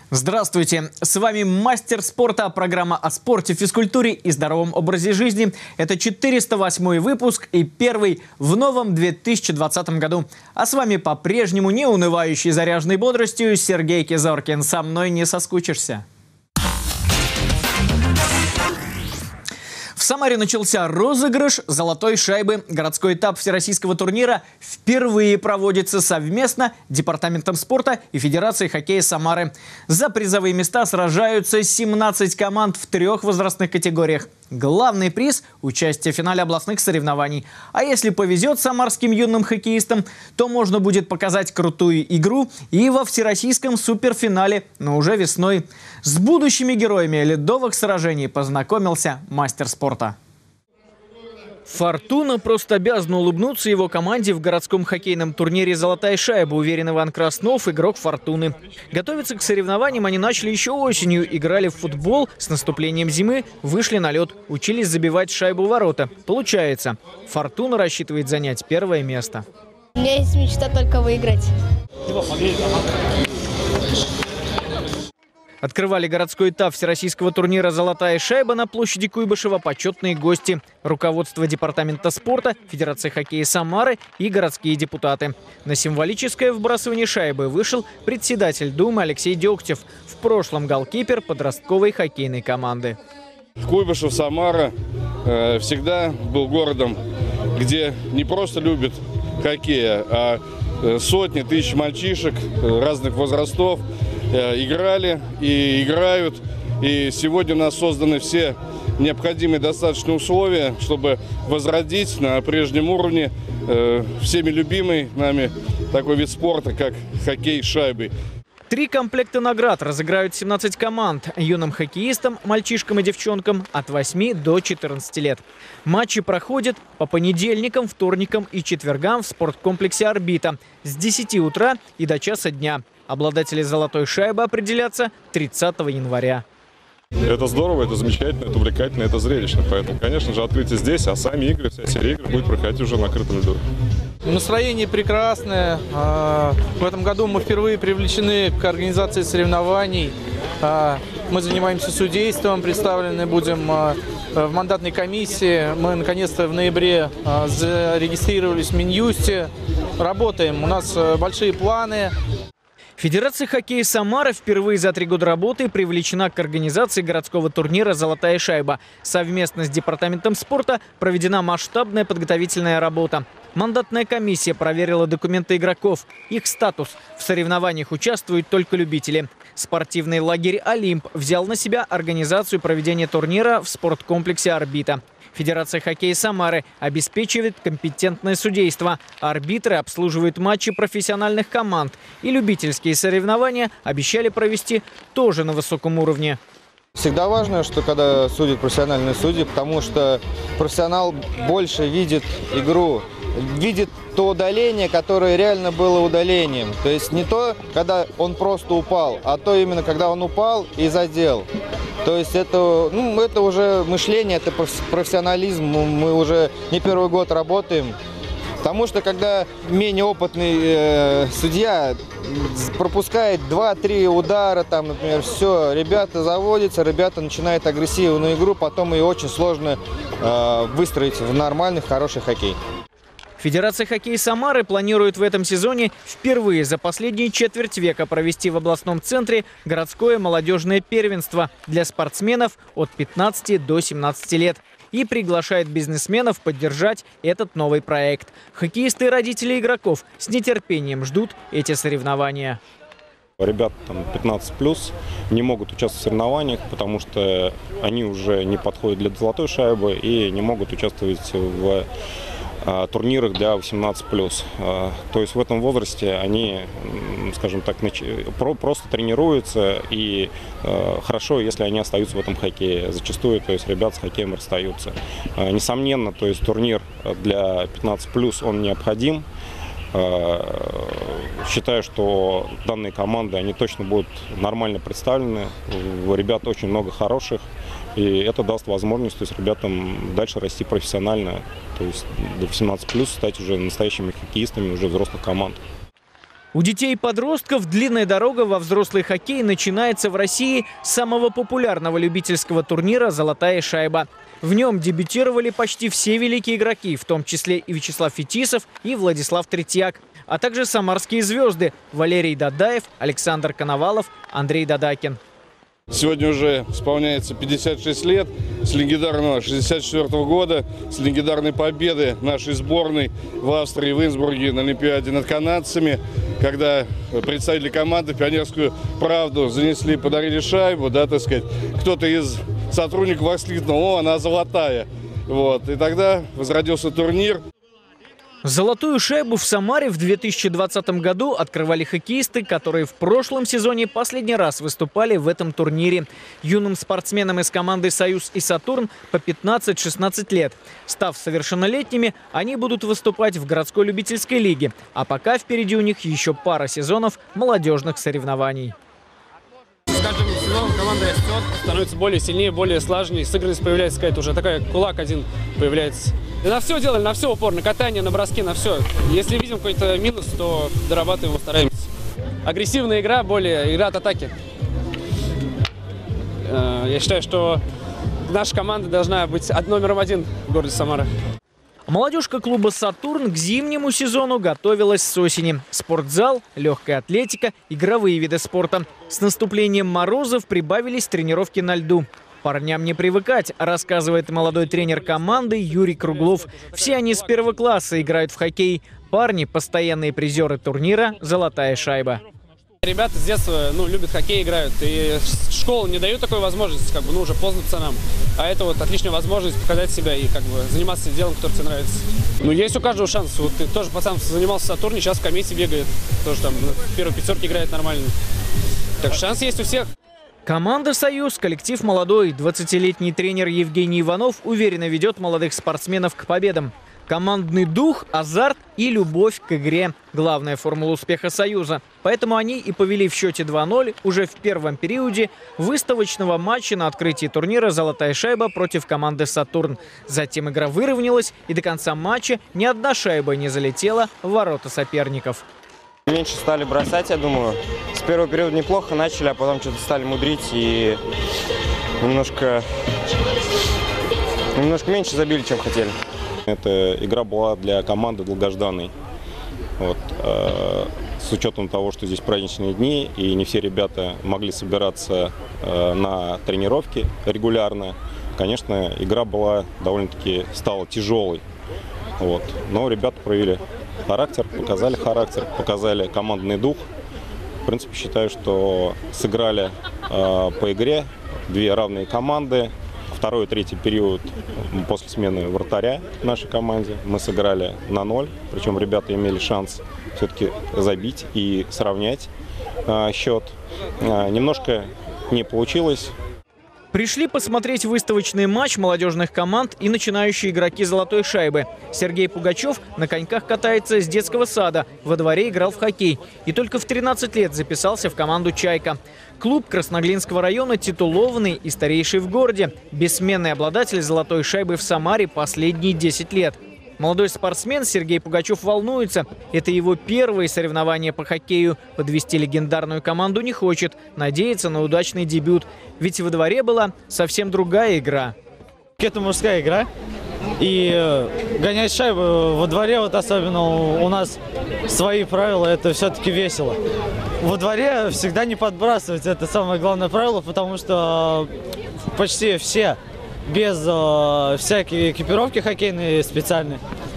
Здравствуйте! С вами мастер спорта, программа о спорте, физкультуре и здоровом образе жизни. Это 408-й выпуск и первый в новом 2020 году. А с вами по-прежнему неунывающий заряженной бодростью Сергей Кизоркин. Со мной не соскучишься. В Самаре начался розыгрыш золотой шайбы. Городской этап всероссийского турнира впервые проводится совместно Департаментом спорта и Федерацией хоккея Самары. За призовые места сражаются 17 команд в 3 возрастных категориях. Главный приз – участие в финале областных соревнований. А если повезет самарским юным хоккеистам, то можно будет показать крутую игру и во всероссийском суперфинале, но уже весной. С будущими героями ледовых сражений познакомился мастер спорта. «Фортуна» просто обязана улыбнуться его команде в городском хоккейном турнире «Золотая шайба», уверен Иван Краснов, игрок «Фортуны». Готовиться к соревнованиям они начали еще осенью. Играли в футбол, с наступлением зимы вышли на лед, учились забивать шайбу в ворота. Получается, «Фортуна» рассчитывает занять первое место. У меня есть мечта только выиграть. Открывали городской этап всероссийского турнира «Золотая шайба» на площади Куйбышева почетные гости. Руководство Департамента спорта, Федерации хоккея Самары и городские депутаты. На символическое вбрасывание шайбы вышел председатель Думы Алексей Дегтев. В прошлом голкипер подростковой хоккейной команды. Куйбышев, Самара всегда был городом, где не просто любят хоккей, а сотни тысяч мальчишек разных возрастов играли и играют. И сегодня у нас созданы все необходимые достаточные условия, чтобы возродить на прежнем уровне всеми любимый нами такой вид спорта, как хоккей с шайбой. 3 комплекта наград разыграют 17 команд. Юным хоккеистам, мальчишкам и девчонкам от 8 до 14 лет. Матчи проходят по понедельникам, вторникам и четвергам в спорткомплексе «Орбита» с 10 утра и до часа дня. Обладатели золотой шайбы определятся 30 января. Это здорово, это замечательно, это увлекательно, это зрелищно. Поэтому, конечно же, открытие здесь, а сами игры, вся серия игр будет проходить уже на открытом льду. Настроение прекрасное. В этом году мы впервые привлечены к организации соревнований. Мы занимаемся судейством, представлены будем в мандатной комиссии. Мы наконец-то в ноябре зарегистрировались в Минюсте. Работаем, у нас большие планы. Федерация хоккея Самары впервые за 3 года работы привлечена к организации городского турнира «Золотая шайба». Совместно с Департаментом спорта проведена масштабная подготовительная работа. Мандатная комиссия проверила документы игроков, их статус. В соревнованиях участвуют только любители. Спортивный лагерь «Олимп» взял на себя организацию проведения турнира в спорткомплексе «Орбита». Федерация хоккея Самары обеспечивает компетентное судейство. Арбитры обслуживают матчи профессиональных команд. И любительские соревнования обещали провести тоже на высоком уровне. Всегда важно, что когда судят профессиональные судьи, потому что профессионал больше видит игру, видит то удаление, которое реально было удалением. То есть не то, когда он просто упал, а то именно, когда он упал и задел. То есть это, это уже мышление, это профессионализм. Мы уже не первый год работаем. Потому что когда менее опытный судья пропускает 2-3 удара, там, например, все, ребята заводятся, ребята начинают агрессивную игру, потом ее очень сложно выстроить в нормальный, хороший хоккей. Федерация хоккея Самары планирует в этом сезоне впервые за последние четверть века провести в областном центре городское молодежное первенство для спортсменов от 15 до 17 лет. И приглашает бизнесменов поддержать этот новый проект. Хоккеисты и родители игроков с нетерпением ждут эти соревнования. Ребята там 15+ не могут участвовать в соревнованиях, потому что они уже не подходят для золотой шайбы и не могут участвовать в турнирах для 18+. То есть в этом возрасте они, скажем так, просто тренируются, и хорошо, если они остаются в этом хоккее. Зачастую, то есть ребята с хоккеем расстаются. Несомненно, то есть турнир для 15+, он необходим. Считаю, что данные команды, они точно будут нормально представлены. У ребят очень много хороших. И это даст возможность, то есть, ребятам дальше расти профессионально. То есть до 18+, стать уже настоящими хоккеистами уже взрослых команд. У детей и подростков длинная дорога во взрослый хоккей начинается в России с самого популярного любительского турнира «Золотая шайба». В нем дебютировали почти все великие игроки, в том числе и Вячеслав Фетисов, и Владислав Третьяк, а также самарские звезды Валерий Дадаев, Александр Коновалов, Андрей Дадакин. Сегодня уже исполняется 56 лет с легендарного 64 года, с легендарной победы нашей сборной в Австрии, в Инсбруге на Олимпиаде над канадцами, когда представители команды «Пионерскую правду» занесли, подарили шайбу, да, так сказать. Кто-то из сотрудников воскликнул: «О, она золотая». Вот. И тогда возродился турнир. Золотую шайбу в Самаре в 2020 году открывали хоккеисты, которые в прошлом сезоне последний раз выступали в этом турнире. Юным спортсменам из команды «Союз» и «Сатурн» по 15-16 лет. Став совершеннолетними, они будут выступать в городской любительской лиге. А пока впереди у них еще пара сезонов молодежных соревнований. С каждым сезоном команда растет, становится более сильнее, более слаженнее. Сыгранность появляется какая-то уже такая, кулак один появляется. И на все делали, на все упор, на катание, на броски, на все. Если видим какой-то минус, то дорабатываем, стараемся. Агрессивная игра, более игра от атаки. Я считаю, что наша команда должна быть номером один в городе Самара. Молодежка клуба «Сатурн» к зимнему сезону готовилась с осени. Спортзал, легкая атлетика, игровые виды спорта. С наступлением морозов прибавились тренировки на льду. Парням не привыкать, рассказывает молодой тренер команды Юрий Круглов. Все они с первого класса играют в хоккей. Парни – постоянные призеры турнира «Золотая шайба». Ребята с детства любят хоккей, играют. И школа не дает такой возможности, уже поздно пацанам. А это вот отличная возможность показать себя и заниматься делом, которое тебе нравится. Есть у каждого шанс. Вот ты тоже пацан занимался в «Сатурне», сейчас в комете бегает. Тоже там в первой пятерке играет нормально. Так что шанс есть у всех. Команда «Союз» – коллектив молодой. 20-летний тренер Евгений Иванов уверенно ведет молодых спортсменов к победам. Командный дух, азарт и любовь к игре – главная формула успеха «Союза». Поэтому они и повели в счете 2-0 уже в первом периоде выставочного матча на открытии турнира «Золотая шайба» против команды «Сатурн». Затем игра выровнялась, и до конца матча ни одна шайба не залетела в ворота соперников. Меньше стали бросать, я думаю. С первого периода неплохо начали, а потом что-то стали мудрить и немножко меньше забили, чем хотели. Эта игра была для команды долгожданной. С учетом того, что здесь праздничные дни, и не все ребята могли собираться на тренировки регулярно, конечно, игра была довольно-таки стала тяжелой. Но ребята проявили характер, показали командный дух. В принципе, считаю, что сыграли по игре две равные команды. Второй и третий период после смены вратаря в нашей команде мы сыграли на 0. Причем ребята имели шанс все-таки забить и сравнять счет. Немножко не получилось. Пришли посмотреть выставочный матч молодежных команд и начинающие игроки «Золотой шайбы». Сергей Пугачев на коньках катается с детского сада, во дворе играл в хоккей. И только в 13 лет записался в команду «Чайка». Клуб Красноглинского района титулованный и старейший в городе. Бессменный обладатель «Золотой шайбы» в Самаре последние 10 лет. Молодой спортсмен Сергей Пугачев волнуется. Это его первые соревнования по хоккею. Подвести легендарную команду не хочет. Надеется на удачный дебют. Ведь во дворе была совсем другая игра. Это мужская игра. И гонять шайбу во дворе, особенно у нас свои правила, это все-таки весело. Во дворе всегда не подбрасывать. Это самое главное правило, потому что почти все без всякой экипировки хоккейной специальной.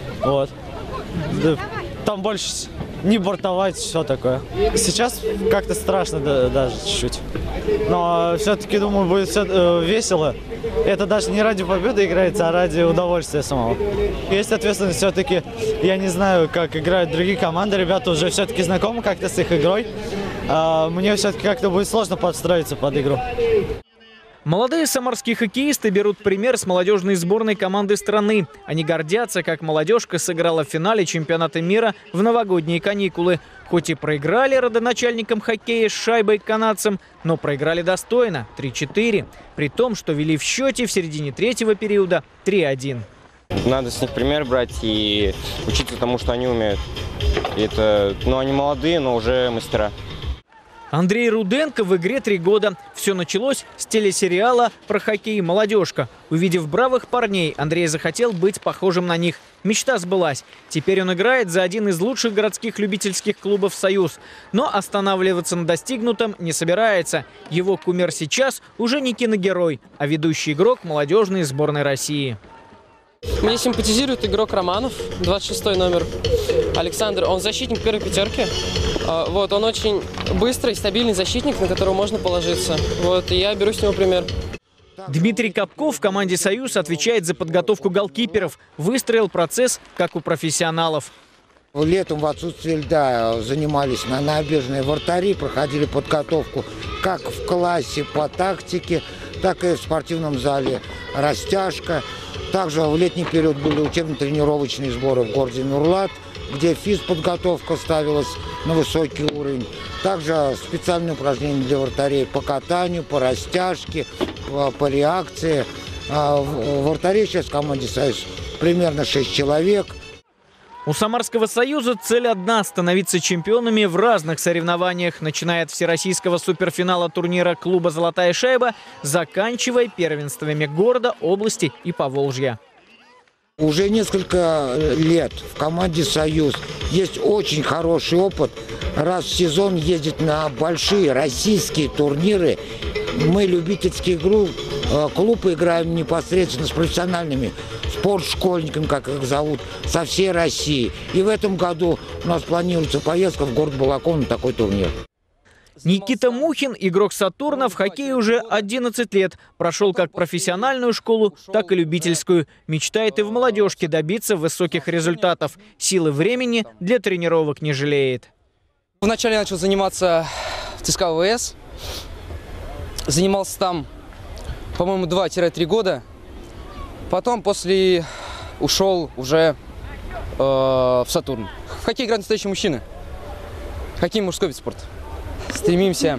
Там больше не бортовать, все такое. Сейчас как-то страшно даже чуть-чуть. Но все-таки, думаю, будет весело. Это даже не ради победы играется, а ради удовольствия самого. Есть ответственность все-таки. Я не знаю, как играют другие команды. Ребята уже все-таки знакомы как-то с их игрой. Мне все-таки как-то будет сложно подстроиться под игру. Молодые самарские хоккеисты берут пример с молодежной сборной команды страны. Они гордятся, как молодежка сыграла в финале чемпионата мира в новогодние каникулы. Хоть и проиграли родоначальникам хоккея с шайбой канадцам, но проиграли достойно – 3-4. При том, что вели в счете в середине третьего периода 3-1. Надо с них пример брать и учиться тому, что они умеют. Они молодые, но уже мастера. Андрей Руденко в игре 3 года. Все началось с телесериала про хоккей «Молодежка». Увидев бравых парней, Андрей захотел быть похожим на них. Мечта сбылась. Теперь он играет за один из лучших городских любительских клубов «Союз». Но останавливаться на достигнутом не собирается. Его кумир сейчас уже не киногерой, а ведущий игрок молодежной сборной России. Мне симпатизирует игрок Романов, 26 номер. Александр, он защитник первой пятерки. Он очень быстрый, стабильный защитник, на которого можно положиться. И я беру с него пример. Дмитрий Капков в команде «Союз» отвечает за подготовку голкиперов. Выстроил процесс, как у профессионалов. Летом в отсутствие льда занимались на набережной вратари, проходили подготовку как в классе по тактике, так и в спортивном зале растяжка. Также в летний период были учебно-тренировочные сборы в городе Нурлат, где физподготовка ставилась на высокий уровень. Также специальные упражнения для вратарей по катанию, по растяжке, по реакции. Вратарей сейчас в команде «Союз» примерно 6 человек. У Самарского «Союза» цель одна – становиться чемпионами в разных соревнованиях, начиная от всероссийского суперфинала турнира клуба «Золотая шайба», заканчивая первенствами города, области и Поволжья. Уже несколько лет в команде «Союз» есть очень хороший опыт. Раз в сезон ездить на большие российские турниры. Мы, любительский клуб, играем непосредственно с профессиональными спортшкольниками, как их зовут, со всей России. И в этом году у нас планируется поездка в город Балаково на такой турнир. Никита Мухин, игрок «Сатурна», в хоккее уже 11 лет. Прошел как профессиональную школу, так и любительскую. Мечтает и в молодежке добиться высоких результатов. Силы времени для тренировок не жалеет. Вначале я начал заниматься в ЦСКА ВВС. Занимался там, по-моему, 2-3 года. Потом ушел уже в «Сатурн». В хоккей играют настоящие мужчины. Хоккей – мужской вид спорта. Стремимся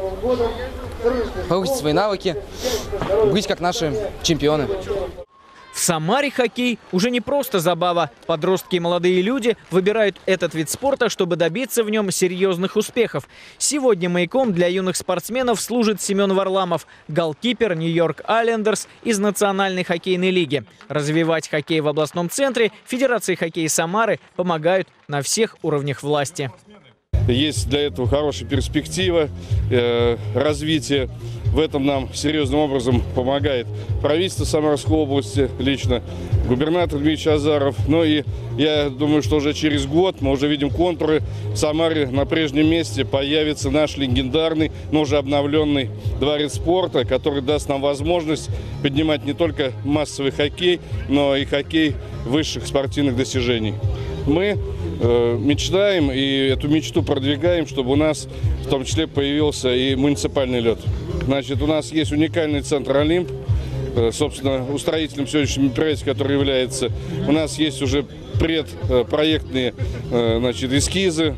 повысить свои навыки, быть как наши чемпионы. В Самаре хоккей уже не просто забава. Подростки и молодые люди выбирают этот вид спорта, чтобы добиться в нем серьезных успехов. Сегодня маяком для юных спортсменов служит Семен Варламов, голкипер Нью-Йорк Айлендерс из Национальной хоккейной лиги. Развивать хоккей в областном центре Федерации хоккея Самары помогают на всех уровнях власти. Есть для этого хорошая перспектива развития. В этом нам серьезным образом помогает правительство Самарской области, лично губернатор Дмитрий Азаров. Ну и я думаю, что уже через год мы уже видим контуры. В Самаре на прежнем месте появится наш легендарный, но уже обновленный дворец спорта, который даст нам возможность поднимать не только массовый хоккей, но и хоккей высших спортивных достижений. Мы мечтаем и эту мечту продвигаем, чтобы у нас в том числе появился и муниципальный лед. Значит, у нас есть уникальный центр «Олимп», собственно, устроителем сегодняшнего мероприятия, который является. У нас есть уже предпроектные, эскизы.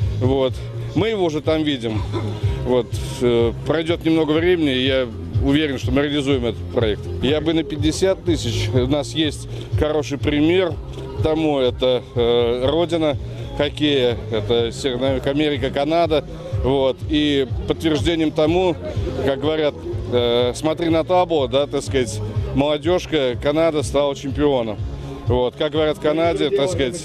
Мы его уже там видим. Пройдет немного времени, и я уверен, что мы реализуем этот проект. Я бы на 50 тысяч. У нас есть хороший пример тому. Это родина хоккея, это Северная Америка, Канада. И подтверждением тому, как говорят, смотри на табло, да, так сказать, молодежка, Канада стала чемпионом. Как говорят в Канаде, так сказать,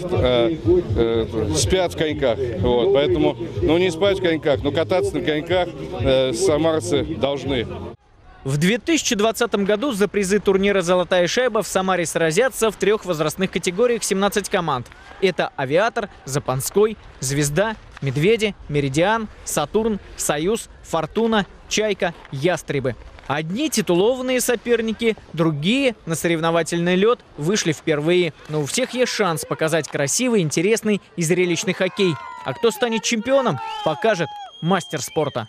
спят в коньках. Поэтому, не спать в коньках, но кататься на коньках самарцы должны. В 2020 году за призы турнира «Золотая шайба» в Самаре сразятся в 3 возрастных категориях 17 команд. Это «Авиатор», «Запанской», «Звезда», «Медведи», «Меридиан», «Сатурн», «Союз», «Фортуна», «Чайка», «Ястребы». Одни титулованные соперники, другие на соревновательный лед вышли впервые. Но у всех есть шанс показать красивый, интересный и зрелищный хоккей. А кто станет чемпионом, покажет мастер спорта.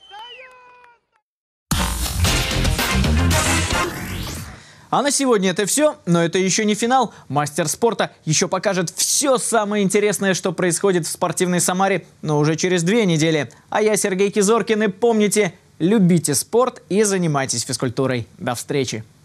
А на сегодня это все, но это еще не финал. Мастер спорта еще покажет все самое интересное, что происходит в спортивной Самаре, но уже через 2 недели. А я Сергей Кизоркин, и помните, любите спорт и занимайтесь физкультурой. До встречи!